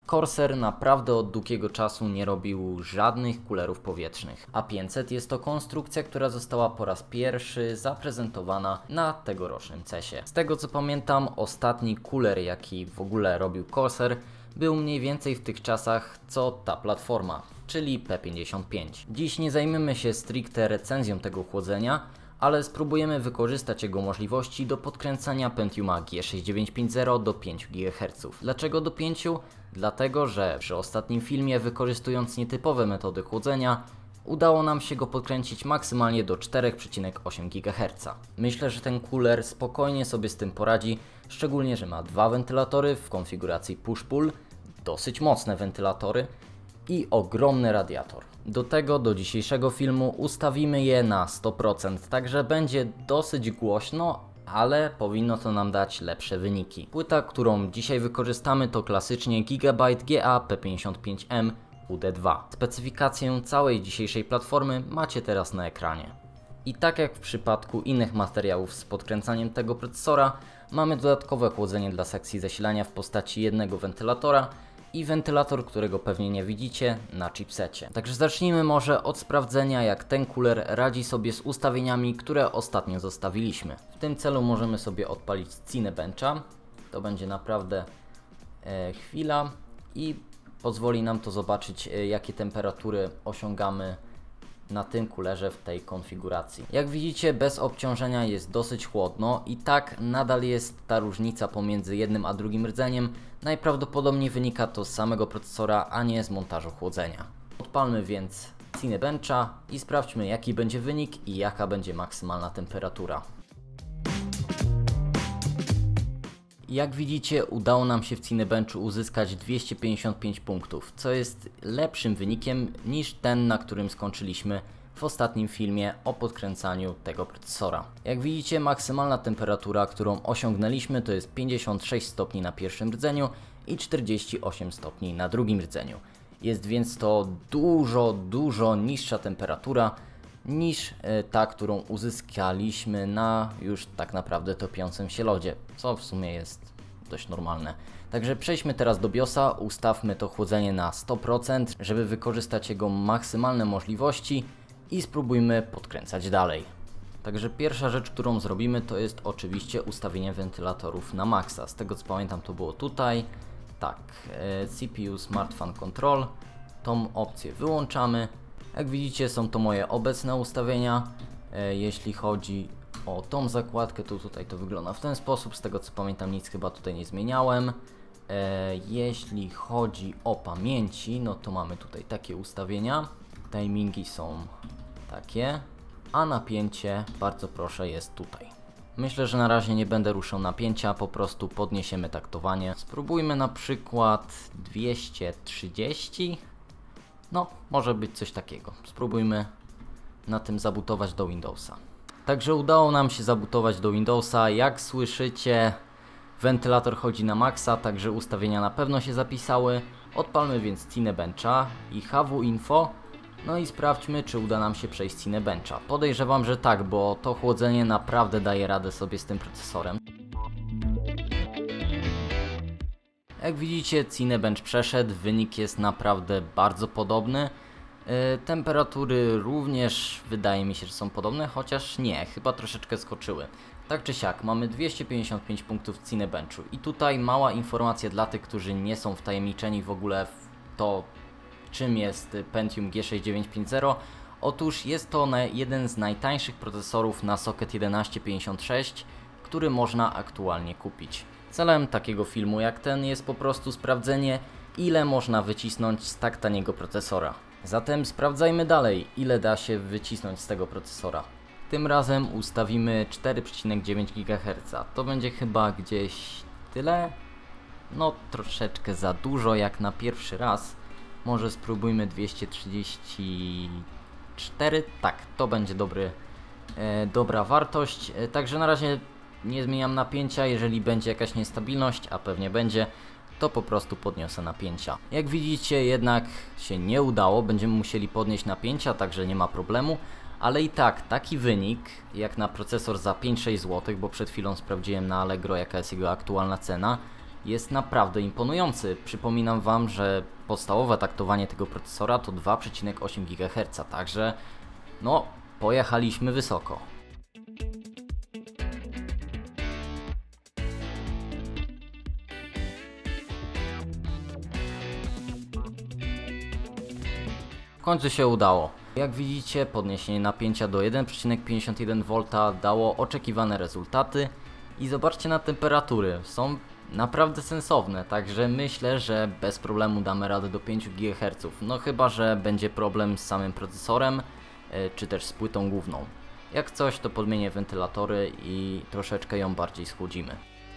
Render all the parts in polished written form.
Corsair naprawdę od długiego czasu nie robił żadnych kulerów powietrznych, a 500 jest to konstrukcja, która została po raz pierwszy zaprezentowana na tegorocznym CES-ie. Z tego co pamiętam, ostatni kuler jaki w ogóle robił Corsair był mniej więcej w tych czasach co ta platforma, czyli P55. Dziś nie zajmiemy się stricte recenzją tego chłodzenia, ale spróbujemy wykorzystać jego możliwości do podkręcania Pentiuma G6950 do 5 GHz. Dlaczego do 5? Dlatego, że przy ostatnim filmie, wykorzystując nietypowe metody chłodzenia, udało nam się go podkręcić maksymalnie do 4,8 GHz. Myślę, że ten cooler spokojnie sobie z tym poradzi, szczególnie, że ma dwa wentylatory w konfiguracji push-pull, dosyć mocne wentylatory i ogromny radiator. Do tego do dzisiejszego filmu ustawimy je na 100%, także będzie dosyć głośno, ale powinno to nam dać lepsze wyniki. Płyta, którą dzisiaj wykorzystamy, to klasycznie Gigabyte GA P55M UD2. Specyfikację całej dzisiejszej platformy macie teraz na ekranie. I tak jak w przypadku innych materiałów z podkręcaniem tego procesora, mamy dodatkowe chłodzenie dla sekcji zasilania w postaci jednego wentylatora i wentylator, którego pewnie nie widzicie, na chipsecie. Także zacznijmy może od sprawdzenia, jak ten cooler radzi sobie z ustawieniami, które ostatnio zostawiliśmy. W tym celu możemy sobie odpalić Cinebencha. To będzie naprawdę chwila i pozwoli nam to zobaczyć, jakie temperatury osiągamy na tym coolerze w tej konfiguracji. Jak widzicie, bez obciążenia jest dosyć chłodno i tak nadal jest ta różnica pomiędzy jednym a drugim rdzeniem. Najprawdopodobniej wynika to z samego procesora, a nie z montażu chłodzenia. Odpalmy więc Cinebencha i sprawdźmy, jaki będzie wynik i jaka będzie maksymalna temperatura. Jak widzicie, udało nam się w Cinebenchu uzyskać 255 punktów, co jest lepszym wynikiem niż ten, na którym skończyliśmy w ostatnim filmie o podkręcaniu tego procesora. Jak widzicie, maksymalna temperatura, którą osiągnęliśmy, to jest 56 stopni na pierwszym rdzeniu i 48 stopni na drugim rdzeniu. Jest więc to dużo niższa temperatura niż ta, którą uzyskaliśmy na już tak naprawdę topiącym się lodzie, co w sumie jest dość normalne. Także przejdźmy teraz do BIOSa, ustawmy to chłodzenie na 100%, żeby wykorzystać jego maksymalne możliwości i spróbujmy podkręcać dalej. Także pierwsza rzecz, którą zrobimy, to jest oczywiście ustawienie wentylatorów na maksa. Z tego co pamiętam, to było tutaj. Tak, CPU Smart Fan Control, tą opcję wyłączamy. Jak widzicie, są to moje obecne ustawienia. Jeśli chodzi o tą zakładkę, to tutaj to wygląda w ten sposób. Z tego co pamiętam, nic chyba tutaj nie zmieniałem. Jeśli chodzi o pamięci, no to mamy tutaj takie ustawienia. Timingi są takie, a napięcie, bardzo proszę, jest tutaj. Myślę, że na razie nie będę ruszał napięcia, po prostu podniesiemy taktowanie. Spróbujmy na przykład 230. No, może być coś takiego. Spróbujmy na tym zabutować do Windowsa. Także udało nam się zabutować do Windowsa. Jak słyszycie, wentylator chodzi na maksa, także ustawienia na pewno się zapisały. Odpalmy więc Cinebencha i HW Info. No i sprawdźmy, czy uda nam się przejść Cinebencha. Podejrzewam, że tak, bo to chłodzenie naprawdę daje radę sobie z tym procesorem. Jak widzicie, Cinebench przeszedł, wynik jest naprawdę bardzo podobny. Temperatury również wydaje mi się, że są podobne, chociaż nie, chyba troszeczkę skoczyły. Tak czy siak, mamy 255 punktów w Cinebenchu i tutaj mała informacja dla tych, którzy nie są wtajemniczeni w ogóle w to, czym jest Pentium G6950. Otóż jest to jeden z najtańszych procesorów na socket 1156, który można aktualnie kupić. Celem takiego filmu jak ten jest po prostu sprawdzenie, ile można wycisnąć z tak taniego procesora. Zatem sprawdzajmy dalej, ile da się wycisnąć z tego procesora. Tym razem ustawimy 4,9 GHz. To będzie chyba gdzieś tyle? No troszeczkę za dużo jak na pierwszy raz. Może spróbujmy 234. Tak, to będzie dobra wartość. Także na razie nie zmieniam napięcia. Jeżeli będzie jakaś niestabilność, a pewnie będzie, to po prostu podniosę napięcia. Jak widzicie, jednak się nie udało. Będziemy musieli podnieść napięcia, także nie ma problemu. Ale i tak, taki wynik, jak na procesor za 5-6 zł, bo przed chwilą sprawdziłem na Allegro, jaka jest jego aktualna cena, jest naprawdę imponujący. Przypominam Wam, że podstawowe taktowanie tego procesora to 2,8 GHz, także no, pojechaliśmy wysoko. W końcu się udało. Jak widzicie, podniesienie napięcia do 1,51 V dało oczekiwane rezultaty i zobaczcie na temperatury, są naprawdę sensowne, także myślę, że bez problemu damy radę do 5 GHz, no chyba że będzie problem z samym procesorem, czy też z płytą główną. Jak coś, to podmienię wentylatory i troszeczkę ją bardziej schłodzimy.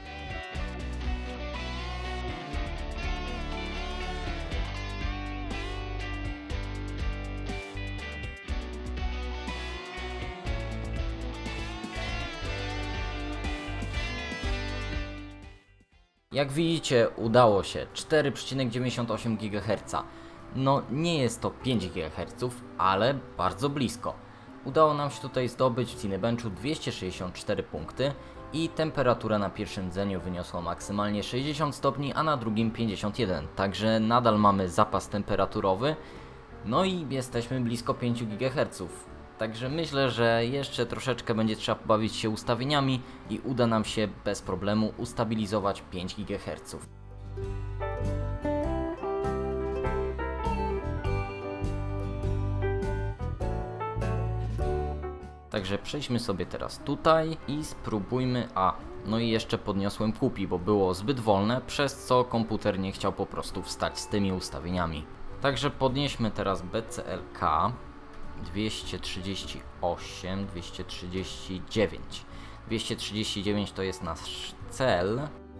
Jak widzicie, udało się 4,98 GHz. No nie jest to 5 GHz, ale bardzo blisko. Udało nam się tutaj zdobyć w Cinebenchu 264 punkty i temperatura na pierwszym rdzeniu wyniosła maksymalnie 60 stopni, a na drugim 51. Także nadal mamy zapas temperaturowy, no i jesteśmy blisko 5 GHz. Także myślę, że jeszcze troszeczkę będzie trzeba pobawić się ustawieniami i uda nam się bez problemu ustabilizować 5 GHz. Także przejdźmy sobie teraz tutaj i spróbujmy. No i jeszcze podniosłem kupi, bo było zbyt wolne, przez co komputer nie chciał po prostu wstać z tymi ustawieniami. Także podnieśmy teraz BCLK 238, 239. 239 to jest nasz cel.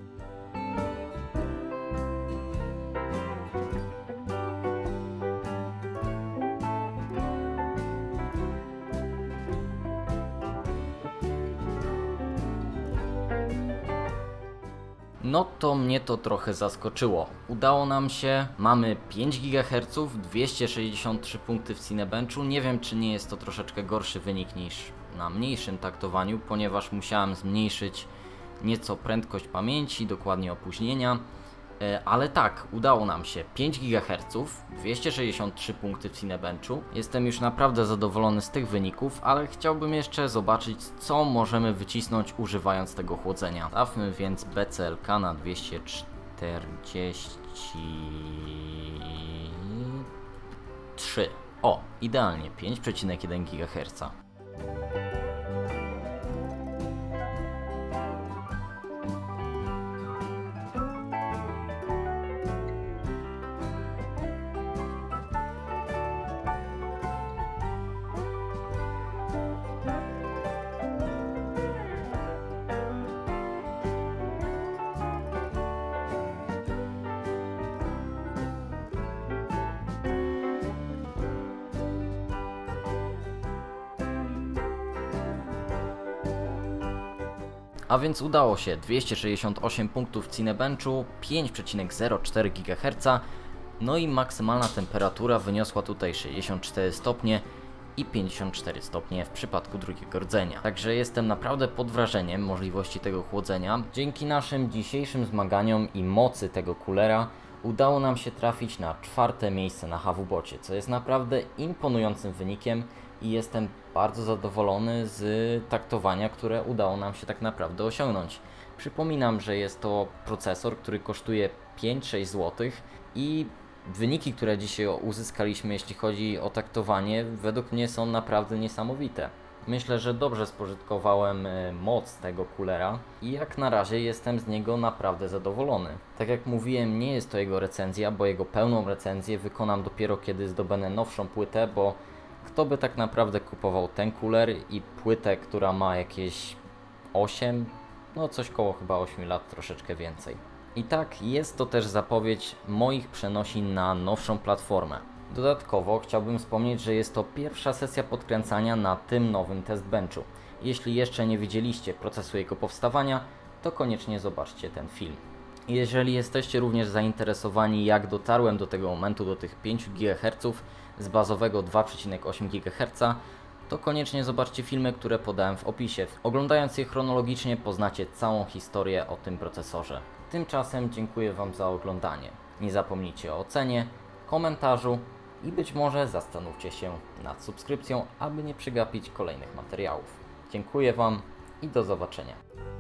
No to mnie to trochę zaskoczyło. Udało nam się, mamy 5 GHz, 263 punkty w Cinebenchu. Nie wiem, czy nie jest to troszeczkę gorszy wynik niż na mniejszym taktowaniu, ponieważ musiałem zmniejszyć nieco prędkość pamięci, dokładnie opóźnienia. Ale tak, udało nam się 5 GHz, 263 punkty w Cinebenchu. Jestem już naprawdę zadowolony z tych wyników, ale chciałbym jeszcze zobaczyć, co możemy wycisnąć używając tego chłodzenia. Stawmy więc BCLK na 243. O, idealnie, 5,1 GHz. A więc udało się 268 punktów w Cinebenchu, 5,04 GHz, no i maksymalna temperatura wyniosła tutaj 64 stopnie i 54 stopnie w przypadku drugiego rdzenia. Także jestem naprawdę pod wrażeniem możliwości tego chłodzenia. Dzięki naszym dzisiejszym zmaganiom i mocy tego kulera udało nam się trafić na 4. miejsce na HWBocie, co jest naprawdę imponującym wynikiem i jestem bardzo zadowolony z taktowania, które udało nam się tak naprawdę osiągnąć. Przypominam, że jest to procesor, który kosztuje 5-6 zł i wyniki, które dzisiaj uzyskaliśmy, jeśli chodzi o taktowanie, według mnie są naprawdę niesamowite. Myślę, że dobrze spożytkowałem moc tego kulera i jak na razie jestem z niego naprawdę zadowolony. Tak jak mówiłem, nie jest to jego recenzja, bo jego pełną recenzję wykonam dopiero kiedy zdobędę nowszą płytę, bo kto by tak naprawdę kupował ten kuler i płytę, która ma jakieś 8, no coś koło chyba 8 lat, troszeczkę więcej. I tak, jest to też zapowiedź moich przenosin na nowszą platformę. Dodatkowo chciałbym wspomnieć, że jest to pierwsza sesja podkręcania na tym nowym testbenchu. Jeśli jeszcze nie widzieliście procesu jego powstawania, to koniecznie zobaczcie ten film. Jeżeli jesteście również zainteresowani, jak dotarłem do tego momentu, do tych 5 GHz z bazowego 2,8 GHz, to koniecznie zobaczcie filmy, które podałem w opisie. Oglądając je chronologicznie, poznacie całą historię o tym procesorze. Tymczasem dziękuję Wam za oglądanie. Nie zapomnijcie o ocenie, komentarzu i być może zastanówcie się nad subskrypcją, aby nie przegapić kolejnych materiałów. Dziękuję Wam i do zobaczenia.